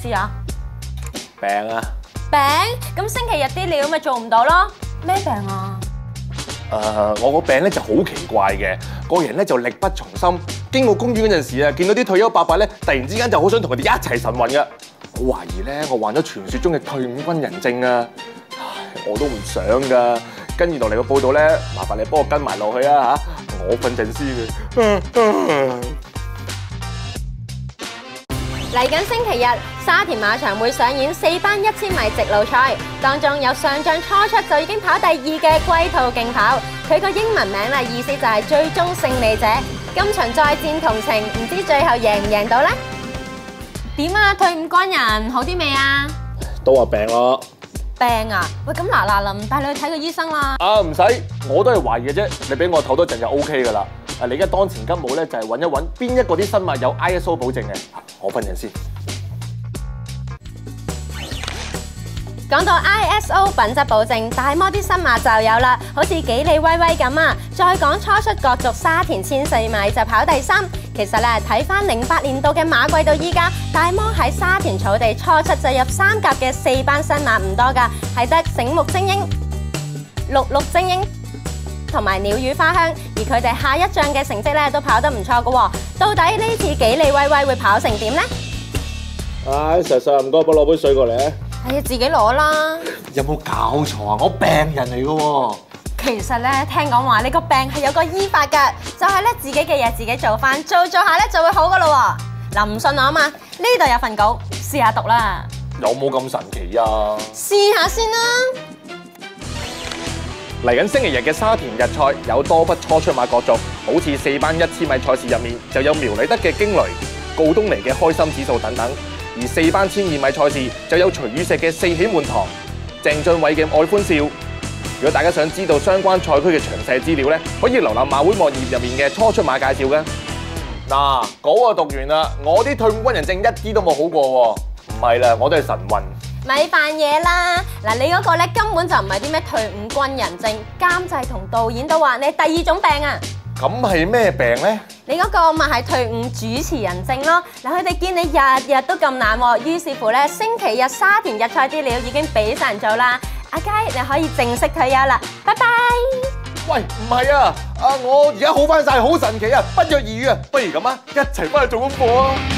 思啊？ 病啊！ 病？咁星期日啲料咪做唔到咯？咩病啊？ 我個病咧就好奇怪嘅，個人咧就力不從心。經過公園嗰陣時啊，見到啲退休伯伯咧，突然之間就好想同佢哋一齊晨運噶。我懷疑咧，我患咗傳說中嘅退伍軍人症啊！唉，我都唔想噶。跟住落嚟個報道咧，麻煩你幫我跟埋落去啊嚇！我瞓陣先嘅。 嚟緊星期日，沙田馬場會上演4班1000米直路賽，當中有上仗初出就已經跑第2嘅龜兔競跑，佢個英文名啊意思就係最終勝利者。今場再戰同情，唔知最後贏唔贏到呢？點啊？退伍軍人好啲未啊？ 都話病咯。 病啊？喂，咁嗱臨帶你去睇個醫生啦。 啊，唔使，我都係懷疑嘅啫。你俾我唞多陣就 OK 噶啦。你而家當前急務咧就係揾一揾邊一個啲生物有 ISO 保證嘅。我瞓陣先。 講到 ISO 品質保證，大摩啲新馬就有啦，好似幾利威威咁啊！再講初出角逐沙田1000-4米就跑第3。其實咧睇翻08年度嘅馬季到依家，大摩喺沙田草地初出就入3甲嘅4班新馬唔多噶，係得醒目精英、綠綠精英同埋鳥語花香，而佢哋下一仗嘅成績咧都跑得唔錯噶喎。到底呢次幾利威威會跑成點呢？ 唉，實實唔該，幫我攞杯水過嚟啊！ 係啊，自己攞啦。 有冇搞錯啊？我病人嚟噶喎。 其實咧，聽講話你個病係有個醫法㗎，就係咧自己嘅嘢自己做翻，做下咧就會好噶咯喎。嗱，唔信我啊嘛，呢度有份稿，試下讀啦。 有冇咁神奇啊？ 試下先啦。 嚟緊星期日嘅沙田日賽有多匹初出馬角逐，好似4班1000米賽事入面就有苗禮德嘅驚雷、告東尼嘅開心指數等等，而4班1200米賽事就有徐宇石嘅四喜滿堂、鄭俊偉嘅愛歡笑。如果大家想知道相關賽區嘅詳細資料咧，可以瀏覽馬會網頁入面嘅初出馬介紹嘅。嗱，稿啊讀完啦，我啲退伍軍人證一啲都冇好過喎。唔係啦，我都係晨運。 咪扮嘢啦！嗱，你嗰個咧根本就唔係啲咩退伍軍人證，監製同導演都話你係第2種病啊！ 咁係咩病咧？ 你嗰個咪係退伍主持人證咯。嗱，佢哋見你日日都咁懶喎，於是乎咧星期日沙田日賽啲料已經俾晒人做啦。阿佳，你可以正式退休啦，拜拜！ 喂，唔係啊！我而家好翻晒，好神奇啊！不約而遇啊！不如咁啊，一齊翻去做功課啊！